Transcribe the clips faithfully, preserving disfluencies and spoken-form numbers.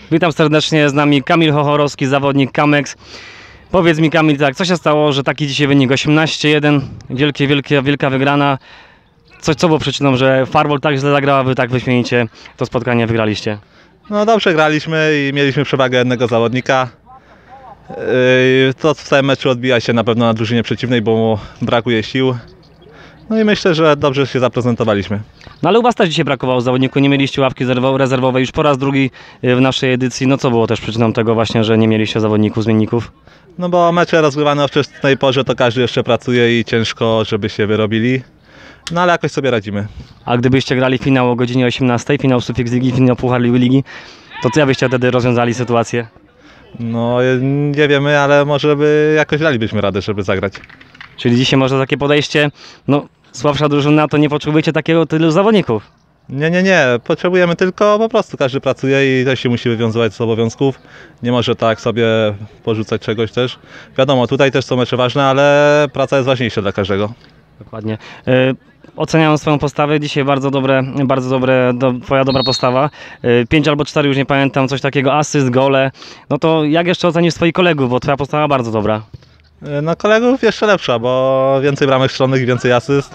Witam serdecznie, z nami Kamil Chochorowski, zawodnik Kamex. Powiedz mi, Kamil, tak, co się stało, że taki dzisiaj wynik osiemnaście jeden, wielkie, wielkie, wielka wygrana. Co, co było przyczyną, że Farwol tak źle zagrała, wy tak wyśmienicie to spotkanie wygraliście? No dobrze graliśmy i mieliśmy przewagę jednego zawodnika. Yy, To w całym meczu odbija się na pewno na drużynie przeciwnej, bo mu brakuje sił. No i myślę, że dobrze się zaprezentowaliśmy. No ale u was też dzisiaj brakowało zawodniku, nie mieliście ławki rezerwowej już po raz drugi w naszej edycji. No co było też przyczyną tego właśnie, że nie mieliście zawodników, zmienników? No bo mecze rozgrywane o wczesnej porze to każdy jeszcze pracuje i ciężko, żeby się wyrobili. No ale jakoś sobie radzimy. A gdybyście grali finał o godzinie osiemnastej, finał Sufix Ligi, finał Puchar Ligi, to co ja byście wtedy rozwiązali sytuację? No nie wiemy, ale może by jakoś dalibyśmy radę, żeby zagrać. Czyli dzisiaj może takie podejście, no słabsza drużyna, to nie potrzebujecie takiego tylu zawodników. Nie, nie, nie. Potrzebujemy tylko po prostu, każdy pracuje i też się musi wywiązywać z obowiązków. Nie może tak sobie porzucać czegoś też. Wiadomo, tutaj też są mecze ważne, ale praca jest ważniejsza dla każdego. Dokładnie. Yy, oceniając swoją postawę, dzisiaj bardzo dobre, bardzo dobre, do, twoja dobra postawa. Yy, pięć albo cztery, już nie pamiętam, coś takiego, asyst, gole. No to jak jeszcze ocenisz swoich kolegów, bo twoja postawa bardzo dobra. No kolegów jeszcze lepsza, bo więcej bramek strzelnych i więcej asyst.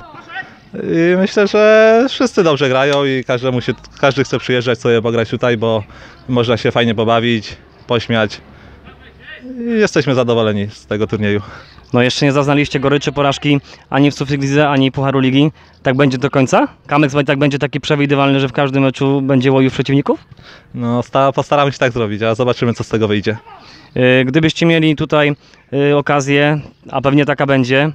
I myślę, że wszyscy dobrze grają i każdemu się, każdy chce przyjeżdżać sobie pograć tutaj, bo można się fajnie pobawić, pośmiać. I jesteśmy zadowoleni z tego turnieju. No jeszcze nie zaznaliście goryczy porażki ani w Sufix Lidze, ani Pucharu Ligi. Tak będzie do końca? Kamex tak będzie taki przewidywalny, że w każdym meczu będzie łowił przeciwników? No sta, postaramy się tak zrobić, a zobaczymy, co z tego wyjdzie. Yy, gdybyście mieli tutaj yy, okazję, a pewnie taka będzie,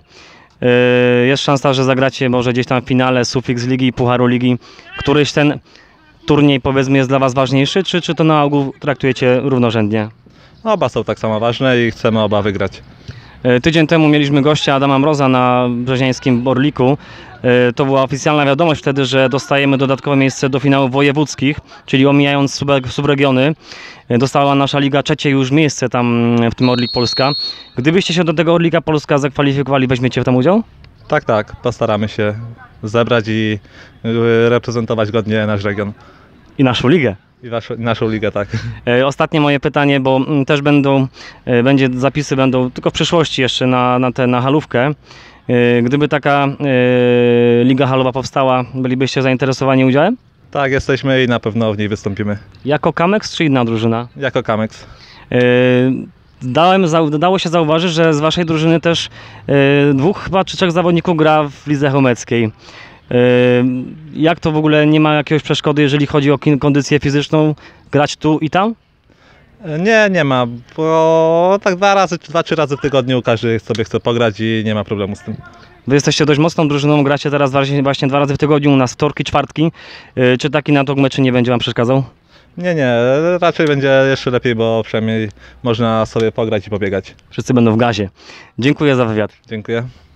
Yy, jest szansa, że zagracie może gdzieś tam w finale Sufix Ligi i Pucharu Ligi. Któryś ten turniej, powiedzmy, jest dla was ważniejszy, czy, czy to na ogół traktujecie równorzędnie? Oba są tak samo ważne i chcemy oba wygrać. Yy, tydzień temu mieliśmy gościa Adama Mroza na brzeziańskim Orliku. Yy, to była oficjalna wiadomość wtedy, że dostajemy dodatkowe miejsce do finałów wojewódzkich, czyli omijając sub subregiony. Yy, dostała nasza liga trzecie już miejsce tam w tym Orlik Polska. Gdybyście się do tego Orlika Polska zakwalifikowali, weźmiecie w tym udział? Tak, tak, postaramy się zebrać i reprezentować godnie nasz region. I naszą ligę. I waszą, naszą ligę, tak. E, Ostatnie moje pytanie, bo mm, też będą, e, będzie, zapisy będą tylko w przyszłości jeszcze na, na, tę na halówkę. E, Gdyby taka e, liga halowa powstała, bylibyście zainteresowani udziałem? Tak, jesteśmy i na pewno w niej wystąpimy. Jako Kamex czy inna drużyna? Jako Kamex. E, Dałem, zau- dało się zauważyć, że z waszej drużyny też e, dwóch chyba czy trzech zawodników gra w lidze chełmeckiej. E, Jak to w ogóle, nie ma jakiegoś przeszkody, jeżeli chodzi o kin- kondycję fizyczną, grać tu i tam? Nie, nie ma, bo tak dwa razy, czy dwa, trzy razy w tygodniu każdy sobie chce pograć i nie ma problemu z tym. Wy jesteście dość mocną drużyną, gracie teraz właśnie, właśnie dwa razy w tygodniu u nas, wtorki, czwartki. Yy, czy taki natok meczy nie będzie wam przeszkadzał? Nie, nie, raczej będzie jeszcze lepiej, bo przynajmniej można sobie pograć i pobiegać. Wszyscy będą w gazie. Dziękuję za wywiad. Dziękuję.